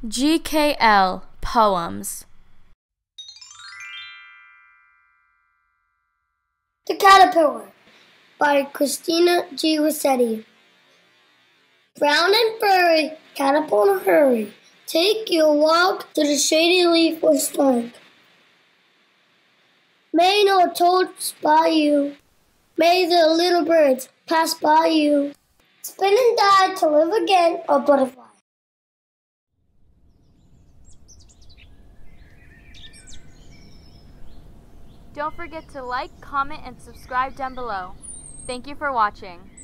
GKL Poems. The Caterpillar by Christina G. Rossetti. Brown and furry, caterpillar hurry, take your walk to the shady leaf or stalk. May no toad spy you, may the little birds pass by you, spin and die to live again, a butterfly. Don't forget to like, comment, and subscribe down below. Thank you for watching.